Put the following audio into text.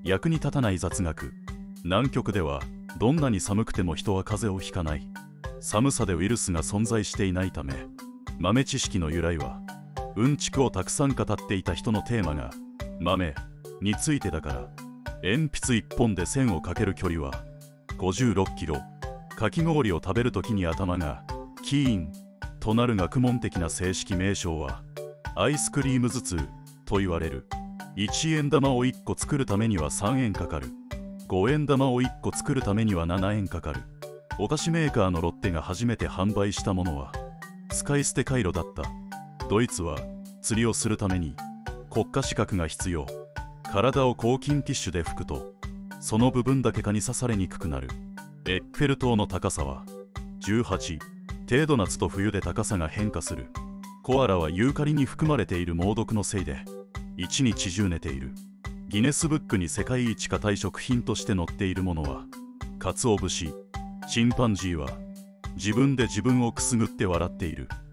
役に立たない雑学。南極ではどんなに寒くても人は風邪をひかない。寒さでウイルスが存在していないため。豆知識の由来は、うんちくをたくさん語っていた人のテーマが豆についてだから。鉛筆1本で線をかける距離は56キロ。かき氷を食べるときに頭がキーンとなる学問的な正式名称はアイスクリーム頭痛と言われる。1円玉を1個作るためには3円かかる。5円玉を1個作るためには7円かかる。お菓子メーカーのロッテが初めて販売したものは使い捨てカイロだった。ドイツは釣りをするために国家資格が必要。体を抗菌ティッシュで拭くとその部分だけ蚊に刺されにくくなる。エッフェル塔の高さは18程度。夏と冬で高さが変化する。コアラはユーカリに含まれている猛毒のせいで一日中寝ている。ギネスブックに世界一硬い食品として載っているものは鰹節。チンパンジーは自分で自分をくすぐって笑っている。